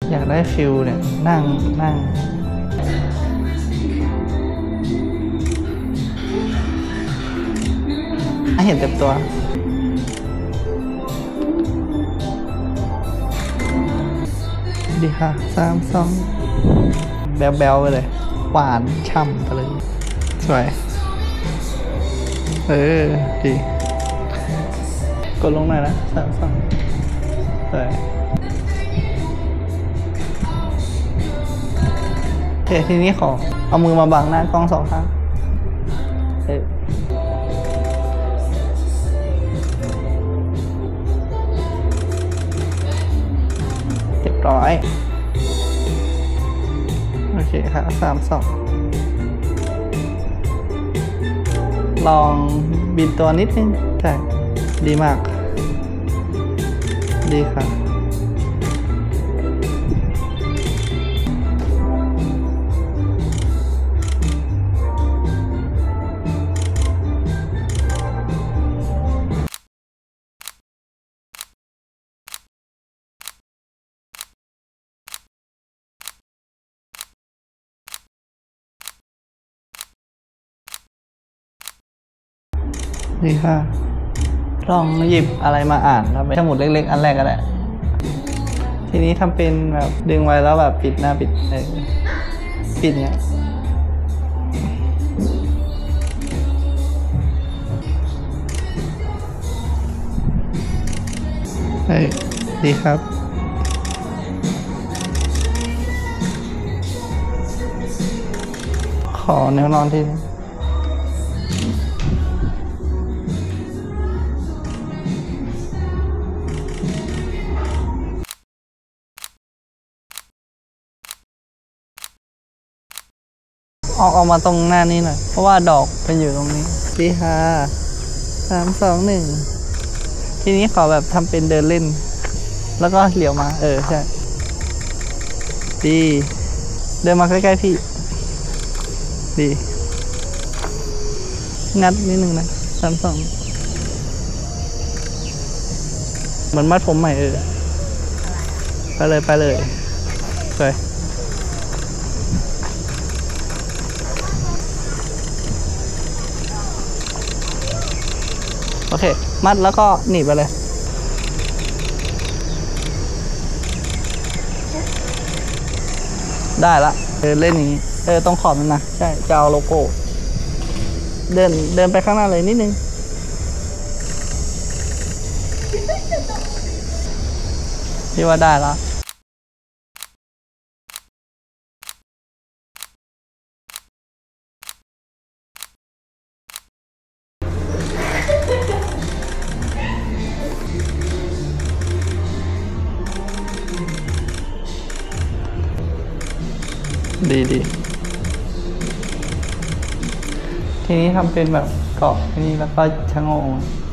อยากได้ฟิลเนี่ยนั่งเห็นเต็มตัวดีค่ะ3 2แบ๊วๆไปเลยหวานช่ำไปเลยสวยดีกดลงหน่อยนะ3 2สวยโอเคทีนี้ขอเอามือมาบังหน้ากล้อง2 ครั้งเรียบร้อยโอเคค่ะ3 2ลองบินตัวนิดนึงใช่ดีมากดีค่ะดีค่ะลองหยิบอะไรมาอ่านครับสมุดเล็กๆอันแรกก็ได้ทีนี้ทำเป็นแบบดึงไว้แล้วแบบปิดหน้าปิดปิดเนี้ยดีครับขอแนวนอนทีนึงออกมาตรงหน้านี้หน่อยเพราะว่าดอกเป็นอยู่ตรงนี้ดีค่ะ3 2 1ทีนี้ขอแบบทำเป็นเดินเล่นแล้วก็เหลียวมาใช่ดีเดินมาใกล้ๆพี่ดีงัดนิดนึงนะ3 2เหมือนมัดผมใหม่ไปเลยสวยโอเคมัดแล้วก็หนีบไปเลยได้ละเล่นอย่างนี้ตรงขอบนั่นนะใช่จะเอาโลโก้เดินไปข้างหน้าเลยนิดนึงพี่ว่าได้แล้วดีทีนี้ทำเป็นแบบเกาะนี่แล้วก็ชะโงก